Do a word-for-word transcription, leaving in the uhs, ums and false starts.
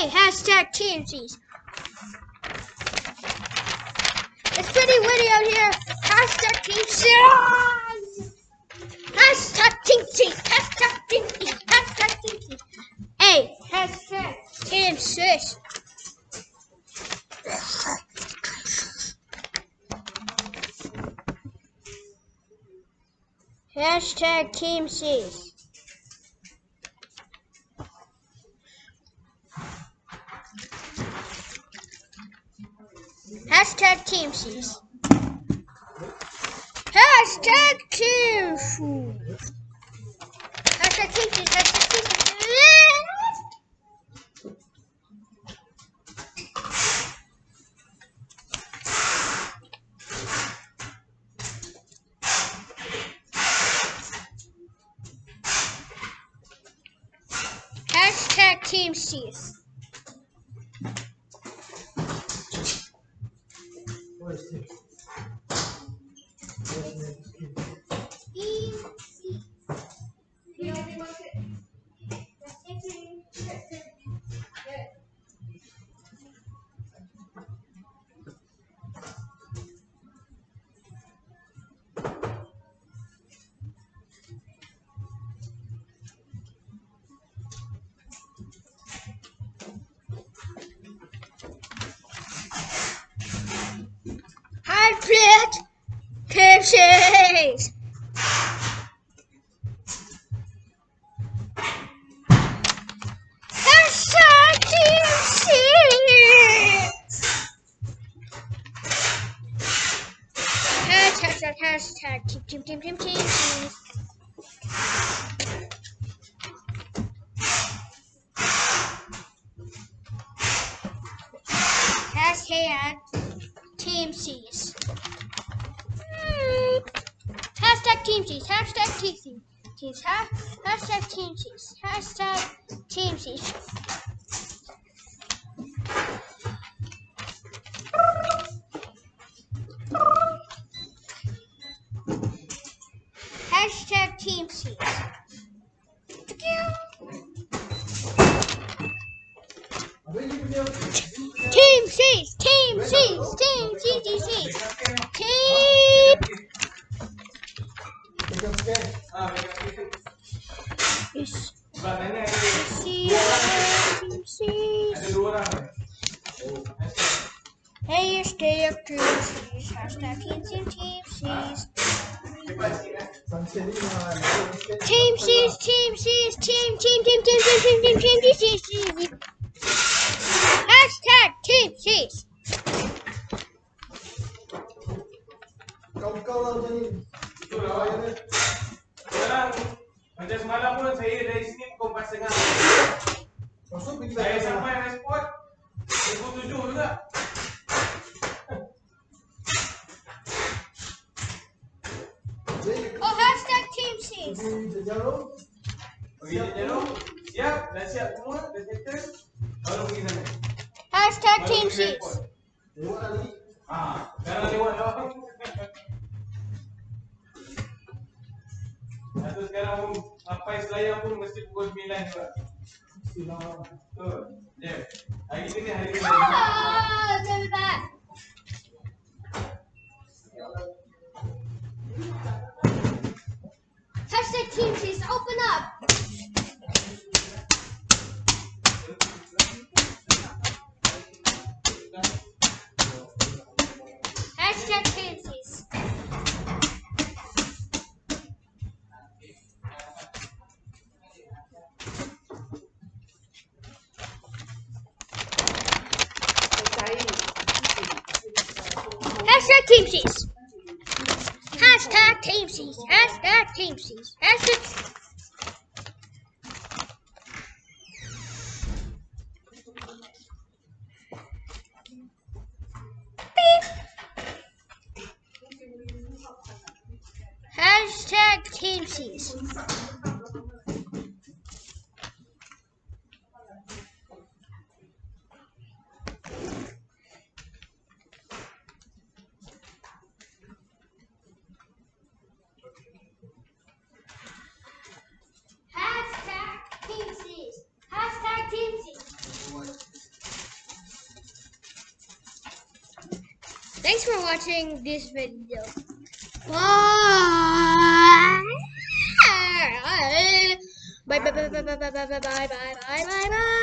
Hey, hashtag teamsies. It's pretty windy out here. Hashtag teamsies. Hashtag teamsies. Hashtag teamsies. Hashtag teamsies. Hey, hashtag teamsies. Hashtag teamsies. Hashtag teamsies. Hashtag teamsies. Hashtag teamsies. Hashtag teamsies. Hashtag teamsies. Hashtag teamsies. Hashtag teamsies. Hashtag hashtag team team team team teamsies. Hashtag teamsies. Hashtag teamsies. Hashtag teamsies. Hashtag teamsies. Hashtag teamsies. Hashtag teamsies. Team C's, Team C's, Team C G C, Team. Yes. Team C's. Hey, stay up to C's. Hashtag Team Team Team C's. Team C's, Team C's, Team Team Team Team Team Team Team Team Team C's. Hashtag Team C's. Kau-kau jadi itu lawannya. Sekarang macam semalam pun saya dari sini pukul empat setengah. Masuk pergi saya sampai respon pukul tujuh juga. Oh, hashtag Team C's. Pergi Jarum. Siap, dah siap semua, dah settle. Baru pergi sana. Hashtag Team C's. Lewat lagi. Ah, jangan lewat lawak. Atau sekarang pun sampai Selayar pun mesti pukul sembilan juga. Betul. Ya. Hari ini hari ini. Oh, give it back. Hashtag Team C's. Open up. Hashtag Team C's. Hashtag Team C's. Hashtag Team C's. Hashtag Team C's. Hashtag. Beep. Hashtag Team C's. Hashtag Team C's. Hashtag Team C's. Thanks for watching this video. Bye. Bye bye bye bye bye bye bye bye bye bye bye bye.